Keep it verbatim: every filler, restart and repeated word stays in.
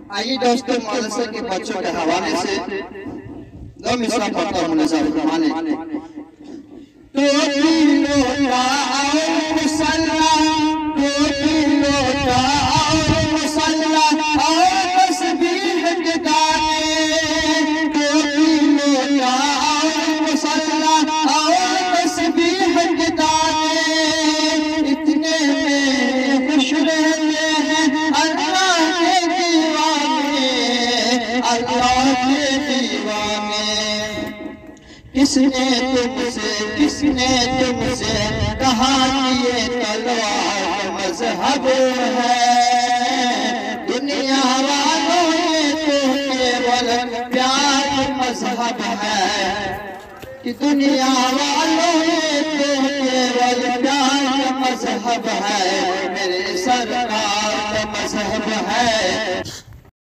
آئیے دوستو مدرسے کے بچوں کے حوالے سے دو مصرع پڑھتا ہوں نظر فرمانے ٹوپی لوٹا اور مسلح ٹوپی لوٹا اور مسلح اور تسبیح کے دانے ٹوپی لوٹا اور مسلح اور تسبیح کے دانے اتنے میں خوش رہتے ہیں اللہ کے دیوانے اللہ کے دیوانے کس نے تم سے کس نے تم سے کہا کہ یہ تلوار مذہب ہے دنیا والوں یہ تو کیول پیار مذہب ہے کہ دنیا والوں یہ تو کیول پیار مذہب ہے